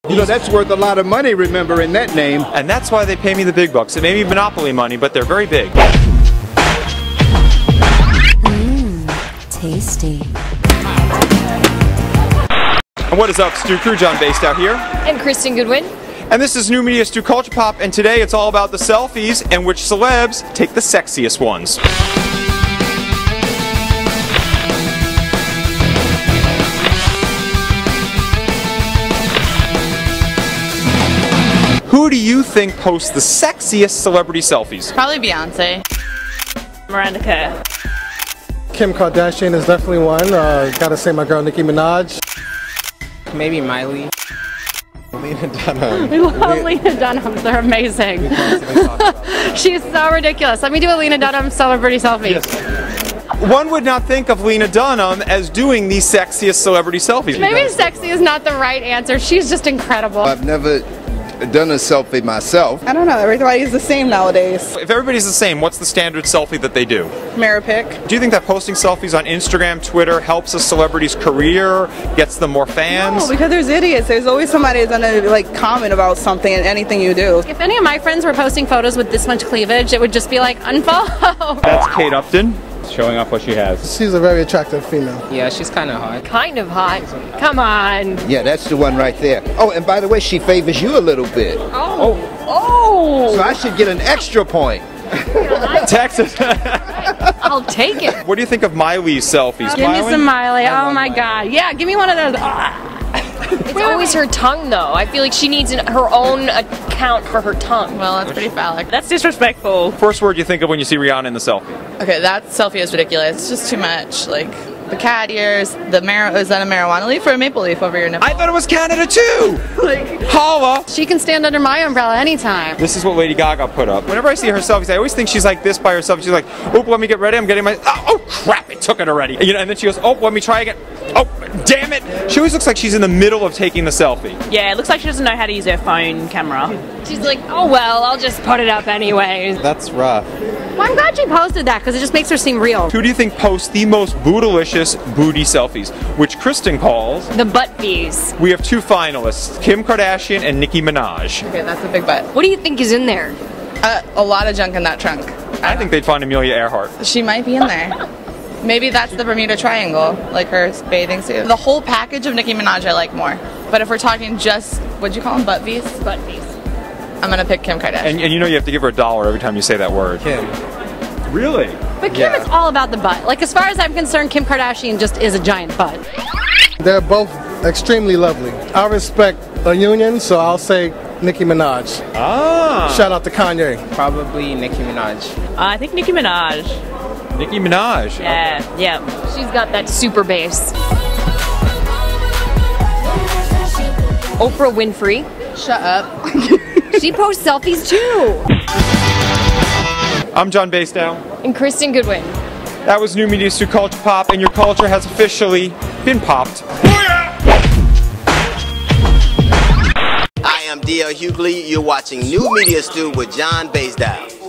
You know, that's worth a lot of money, remembering that name. And that's why they pay me the big bucks. It may be monopoly money, but they're very big. Tasty. And what is up, Stu Crew? John Based out here. And Kristen Goodwin. And this is New Media Stu Culture Pop, and today it's all about the selfies and which celebs take the sexiest ones. Who do you think posts the sexiest celebrity selfies? Probably Beyonce. Miranda Kerr. Kim Kardashian is definitely one. Gotta say my girl Nicki Minaj. Maybe Miley. Lena Dunham. We love Lena Dunham. They're amazing. She's so ridiculous. Let me do a Lena Dunham celebrity selfie. Yes. One would not think of Lena Dunham as doing the sexiest celebrity selfies. Maybe sexy is not the right answer. She's just incredible. I've never done a selfie myself. I don't know, everybody's the same nowadays. If everybody's the same, what's the standard selfie that they do? Mirror pic. Do you think that posting selfies on Instagram, Twitter helps a celebrity's career, gets them more fans? No, because there's idiots. There's always somebody that's gonna like comment about something and anything you do. If any of my friends were posting photos with this much cleavage, it would just be like, unfollow. That's Kate Upton. Showing off what she has. She's a very attractive female. Yeah, she's kind of hot. Kind of hot. Come on. Yeah, that's the one right there. Oh, and by the way, she favors you a little bit. Oh. So I should get an extra point. Texas. I'll take it. What do you think of Miley's selfies? Give me some Miley. Oh my God. Yeah, give me one of those. It's always her tongue, though. I feel like she needs her own account for her tongue. Well, that's pretty phallic. That's disrespectful. First word you think of when you see Rihanna in the selfie? Okay, that selfie is ridiculous. It's just too much. Like the cat ears, the is that a marijuana leaf or a maple leaf over your nipple? I thought it was Canada too! Like, Holla! She can stand under my umbrella anytime. This is what Lady Gaga put up. Whenever I see her selfies, I always think she's like this by herself. She's like, oh, let me get ready. I'm getting my, oh crap, it took it already. You know, and then she goes, oh, let me try again. Oh, damn it. She always looks like she's in the middle of taking the selfie. Yeah, it looks like she doesn't know how to use her phone camera. She's like, oh well, I'll just put it up anyway. That's rough. Well, I'm glad she posted that because it just makes her seem real. Who do you think posts the most bootylicious booty selfies? Which Kristen calls The butt bees. We have two finalists, Kim Kardashian and Nicki Minaj. okay, that's a big butt. What do you think is in there? A lot of junk in that trunk. I think they'd find Amelia Earhart. She might be in there. Maybe that's the Bermuda Triangle, like her bathing suit. The whole package of Nicki Minaj I like more. But if we're talking just, what'd you call them, butt bees? Butt bees. I'm gonna pick Kim Kardashian. And you know you have to give her $1 every time you say that word. Kim. Really? But Kim is all about the butt. Like, as far as I'm concerned, Kim Kardashian just is a giant butt. They're both extremely lovely. I respect a union, so I'll say Nicki Minaj. Ah. Shout out to Kanye. Probably Nicki Minaj. I think Nicki Minaj. Nicki Minaj. Yeah, yeah. She's got that super bass. Oprah Winfrey. Shut up. She posts selfies too. I'm John Bastow. And Kristen Goodwin. That was New Media Stu Culture Pop, and your culture has officially been popped. I am D.L. Hughley. You're watching New Media Stu with John Bastow.